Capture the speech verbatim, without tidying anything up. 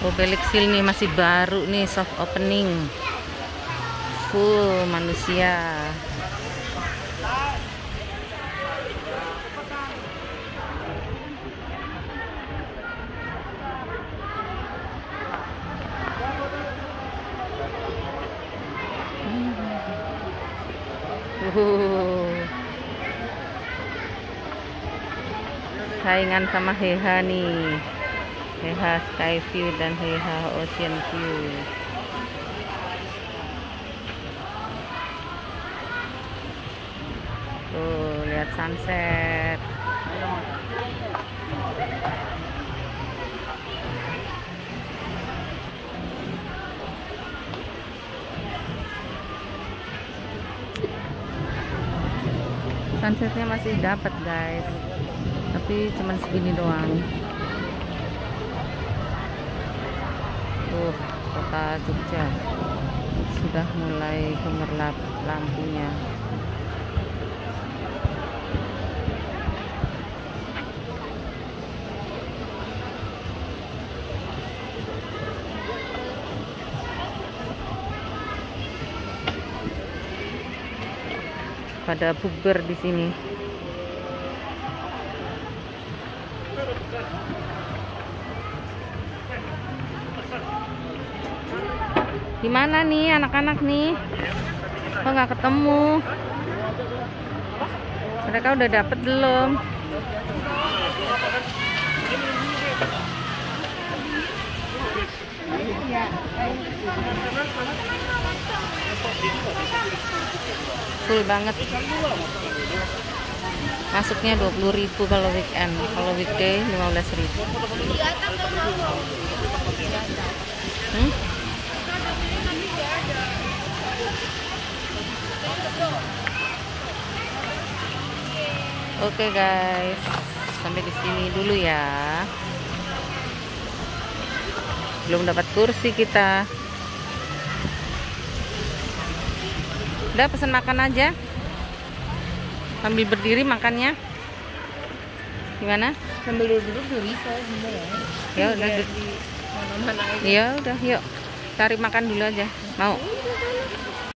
Oh, Belixil nih masih baru nih, soft opening. Full manusia. Uh. Saingan sama Heha nih. Heha Sky View dan Heha Ocean View. Tuh, lihat sunset. Sunsetnya masih dapat, guys. Tapi cuman segini doang. Tuh, kota Jogja sudah mulai gemerlap lampunya. Pada bukber di sini. Gimana nih anak-anak nih? Kok nggak ketemu? Mereka udah dapet belum? Full banget. Masuknya dua puluh ribu kalau weekend, kalau weekday lima belas ribu. Hmm? Oke guys, sampai di sini dulu ya. Belum dapat kursi kita. Udah pesan makan aja. Sambil berdiri makannya. Gimana? Sambil duduk juga bisa sebenarnya. Ya udah. Mana-mana aja. Ya udah, yuk. Cari makan dulu aja. Mau?